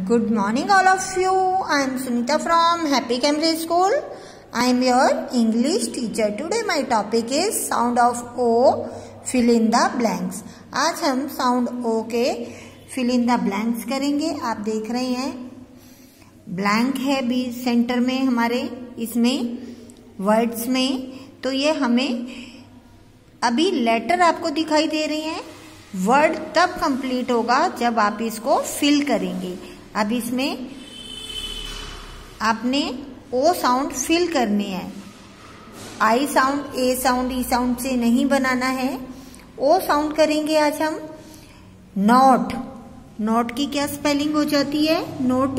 Good morning all of you. I am Sunita from Happy Cambridge School. I am your English teacher. Today my topic is sound of O, fill in the blanks. आज हम sound O के fill in the blanks करेंगे. आप देख रहे हैं blank है भी सेंटर में हमारे इसमें वर्ड्स में, तो ये हमें अभी लेटर आपको दिखाई दे रही हैं. वर्ड तब कंप्लीट होगा जब आप इसको फिल करेंगे. अब इसमें आपने ओ साउंड फिल करनी है. I sound, A sound, E sound से नहीं बनाना है. ओ साउंड करेंगे आज हम. नोट, नोट की क्या स्पेलिंग हो जाती है? Not,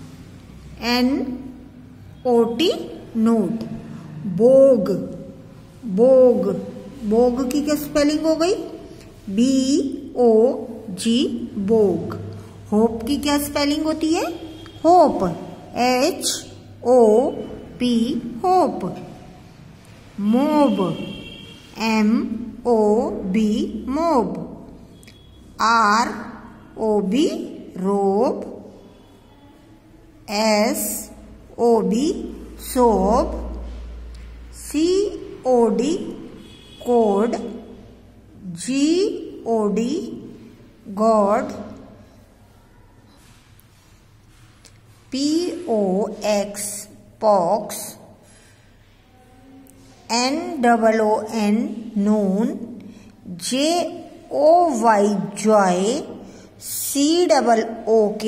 NOT, not. Bog, bog, bog की क्या स्पेलिंग हो गई? BOG, बोग. होप की क्या स्पेलिंग होती है? Hop, HOP, hop. Mob, MOB, mob. ROB, rob. SOB, sob. COD, cod. GOD, god. POX, pox. NOON, noon. JOY, joy. COOK,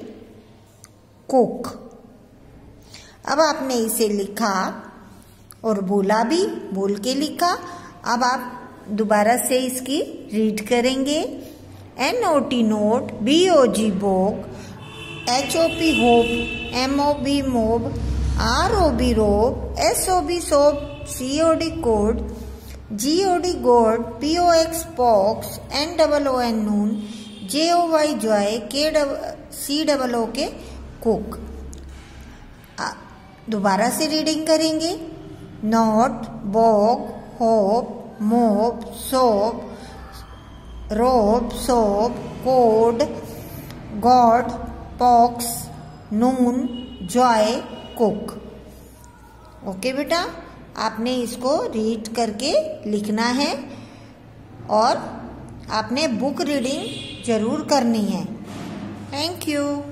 cook. अब आपने इसे लिखा और बोला भी, बोल के लिखा. अब आप दोबारा से इसकी रीड करेंगे. NOT, not. BOG, bog. HOP, hop. MOB, mob. ROB, rob. SOB, sob. COD, cod. GOD, god. POX, pox. NOON, noon. JOY, joy. COOK, cook. दोबारा से रीडिंग करेंगे. Not, bog, hop, mob, sob, rob, sob, cod, god, pox, noon, joy, cook. Okay बेटा, आपने इसको read करके लिखना है और आपने बुक रीडिंग जरूर करनी है. Thank you.